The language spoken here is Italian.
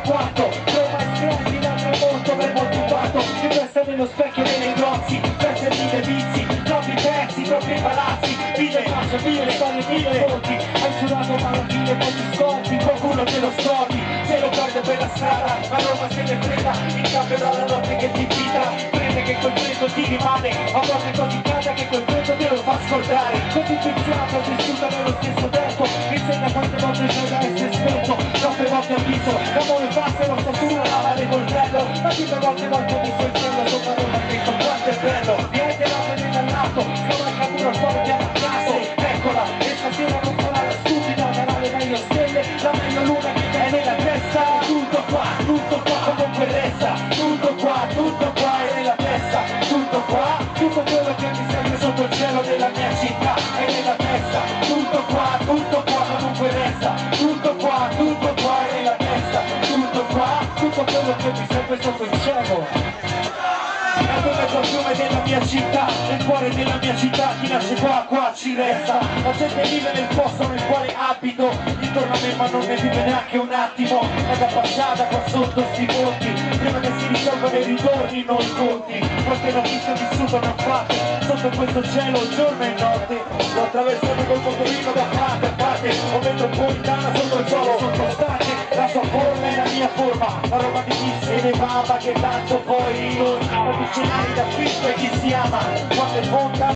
quanto Roma è screndi, l'altro molto ben motivato. Ci presta nello specchio dei negozi, pezzi di vizi, troppi pezzi, troppi palazzi, vite faccia, mille storie, mille volti. Hai sudato malattie, poi ti scordi, qualcuno te lo scordi, se lo guarda per la strada, ma Roma se ne frega, in cambio dalla notte che ti invita, prende che quel freddo ti rimane, a volte è così calda che quel freddo te lo fa scordare, così pizziato, vissuta nello stesso tempo, mi insegna quante volte c'è da essere spento, troppe volte ho visto, l'amore passa e lo statura lava le coltello, ma tutte volte mi sto il cielo sopra Roma, detto quanto è bello, niente la vede dal lato, scavalca muro fuori piano a caso, eccola, e stasera non farà la stupida, darà le meglio stelle, la meglio luna che è nella testa, tutto qua comunque resta, tutto qua è nella testa, tutto qua, tutto quello che mi serve sotto il cielo della mia città è nella testa, tutto qua comunque resta, tutto qua è nella testa, tutto qua, tutto quello che mi serve sotto il cielo. Nel mezzo al fiume della mia città, nel cuore della mia città, chi nasce qua ci resta. La gente vive nel posto nel quale abito, intorno a me ma non ne vive neanche un attimo. È da passata qua sotto sti ponti, prima che si risolvano i ritorni, non i conti. Quante notizie vissuto non fatte, sotto questo cielo giorno e notte. L'ho attraversato col motorino da parte a parte, ho vedo puntana sotto il suolo sottostante. La sua forma è la mia forma, la Roma di chi se ne va, ma che tanto poi noi. Scenari da film e chi si ama, quando è monta